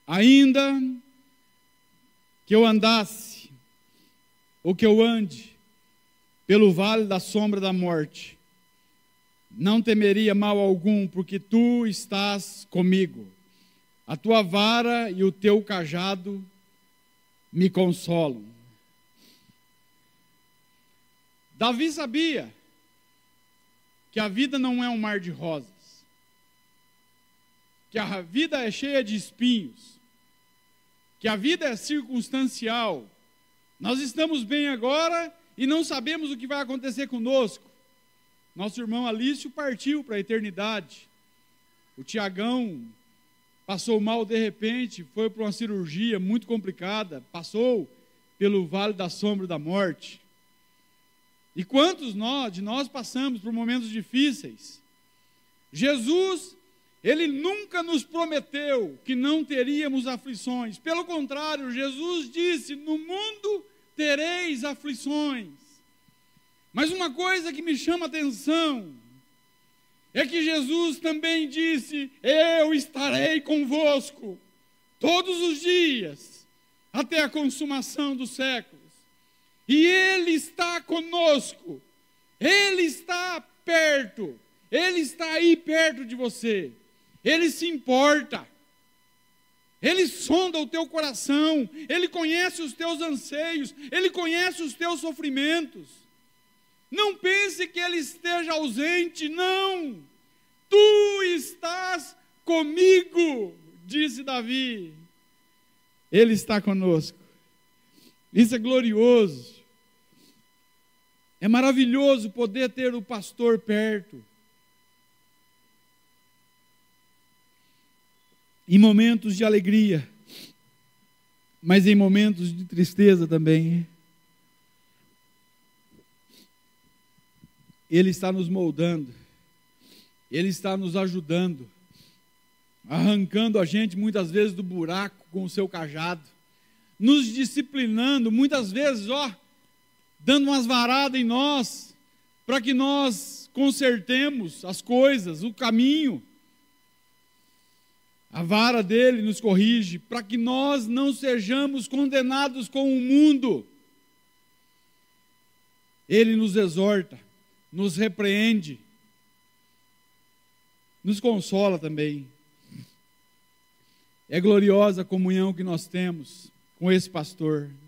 Ainda que eu andasse, ou que eu ande, pelo vale da sombra da morte, não temeria mal algum, porque tu estás comigo. A tua vara e o teu cajado me consolam. Davi sabia que a vida não é um mar de rosas, que a vida é cheia de espinhos, que a vida é circunstancial. Nós estamos bem agora e não sabemos o que vai acontecer conosco. Nosso irmão Alício partiu para a eternidade. O Tiagão passou mal de repente, foi para uma cirurgia muito complicada, passou pelo vale da sombra da morte. E quantos de nós passamos por momentos difíceis? Jesus, Ele nunca nos prometeu que não teríamos aflições. Pelo contrário, Jesus disse: no mundo tereis aflições. Mas uma coisa que me chama a atenção é que Jesus também disse: eu estarei convosco todos os dias, até a consumação dos séculos. E Ele está conosco, Ele está perto, Ele está aí perto de você, Ele se importa, Ele sonda o teu coração, Ele conhece os teus anseios, Ele conhece os teus sofrimentos. Não pense que Ele esteja ausente, não. Tu estás comigo, disse Davi. Ele está conosco. Isso é glorioso. É maravilhoso poder ter o pastor perto. Em momentos de alegria, mas em momentos de tristeza também. Ele está nos moldando, Ele está nos ajudando, arrancando a gente muitas vezes do buraco com o seu cajado, nos disciplinando, muitas vezes, dando umas varadas em nós, para que nós consertemos as coisas, o caminho. A vara dele nos corrige, para que nós não sejamos condenados com o mundo. Ele nos exorta, nos repreende, nos consola também. É gloriosa a comunhão que nós temos com esse pastor.